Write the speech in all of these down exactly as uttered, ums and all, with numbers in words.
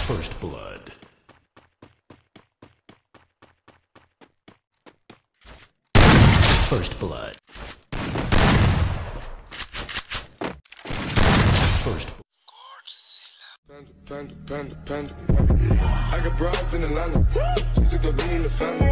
First blood. First blood. First blood. Panda, panda, panda, panda. I got broads in Atlanta. She took the lean in the family.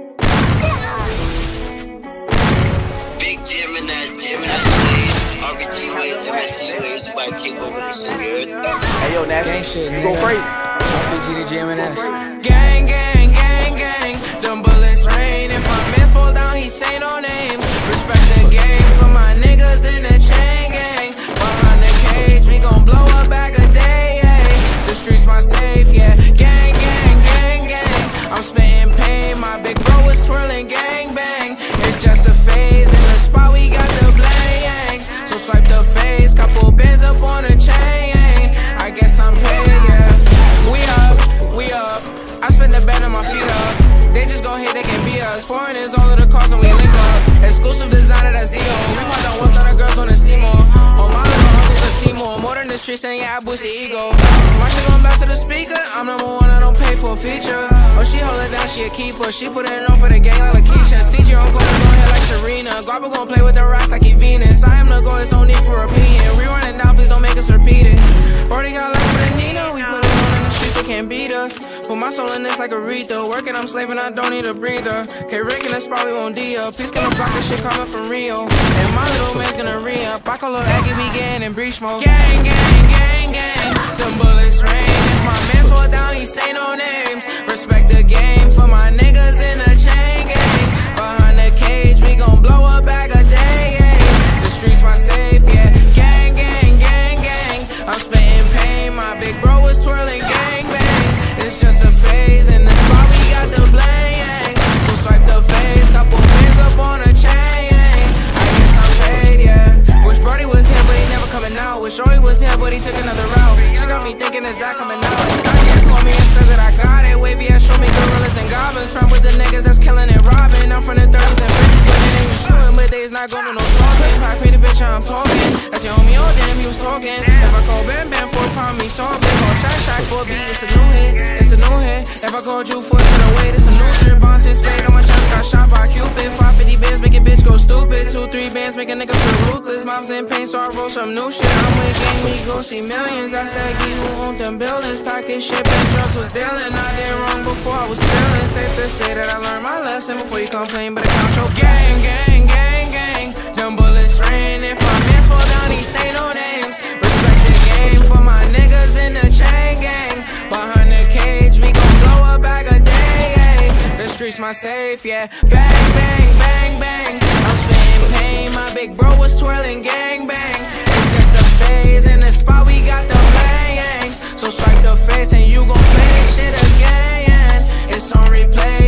Big Gemini, Gemini Slaves, R B G Waves, M S C Waves, about to take over the shit, you heard? Hey yo, Nash, gang shit, you go crazy. R B G to G M N S. Gang, gang, gang, gang. Them bullets rain. If my mans fall down, he say no names. Respect the game for my niggas in the chain gang. Behind the cage, we gon' blow a bag a day. Yeah. The streets my safe, yeah. Gang, gang, gang, gang. I'm spitting pain. My big bro was twirling gang bang. It's just a phase. In the spot, we got the blangs. So swipe the face. Couple bands up on the chain. I guess I'm paid, yeah. We up, we up. I spend the bed on my feet up. They just gon' hit, they can be us. Foreigners, all of the cars and we link up. Exclusive designer, that's Dio. We pop down one side, the girls wanna see more. On my little uncles to see more. More than the streets, and yeah, I boost the ego. My shit gon' bounce to the speaker. I'm number one, I don't pay for a feature. Oh, she hold it down, she a keeper. She put it on for the gang like Lakeisha. C G on court, gon' hit like Serena. Guapa gon' play with the rocks like he Venus. I am the goal, it's no need for repeating. Rerun it down, please don't make us repeat it. Already got life for the Nina, we put it on in the streets, they can't beat us. Put my soul in this like Aretha. Working, I'm slaving, I don't need a breather. Okay, Rick in the spot, we won't D up. Please gonna block this shit coming from Rio. And my little man's gonna re-up. I call up Aggie, we getting in breach mode. Gang, gang, gang, gang. Them bullets rain. If my man's fall down, he say no names. Respect the game for my niggas in the chain gang. Behind the cage, we gon' blow a bag a day. Yeah. The streets my safe, yeah. Gang, gang, gang, gang. I'm spitting pain. My big bro was twirling gang bang. It's just a phase. In the spot, we got the bling. So swipe the face. Couple pins up on a chain. I guess I'm paid, yeah. Wish Brody was here, but he never coming out. Wish Joey was here, but he took another route. She got me thinking, is that coming out? Zakia called me and said that I got it. Wavy ass show me gorillas and goblins. From with the niggas that's killing and robbing. I'm from the thirties and fifties when they ain't shooting, but they's not going to no talking. I pay the bitch, I'm talking. That's your homie, oh damn, he was talking. If I call Bam Bam for a pound, me solve it. Call Shack Shack for a beat, it's a new hit. It's a new hit. If I called you for to the weight, it's a new trip. Bouncing spade on my chest, got shot by Cupid. five fifty bands, make a bitch go stupid. Two, three bands, make a nigga feel ruthless. Mom's in pain, so I roll some new shit. I'm with gang, we go see millions. I said, Gee, who owned them buildings? Pocket shit, and drugs was dealing. I did wrong before I was stealing. Safe to say that I learned my lesson before you complain, but I count your gang, gang, gang, gang. Them bullets rain. If my mans fall down, he say no names. Respect the game for my niggas in the chain gang. Behind the cage, we gon' blow a bag a day. Yeah. The streets my safe, yeah. Bang, bang, bang, bang. I'm spitting pain. My big bro was twirling gang bang. It's just a phase. In the spot, we got the blangs. So strike the face and you gon' play this shit again. It's on replay.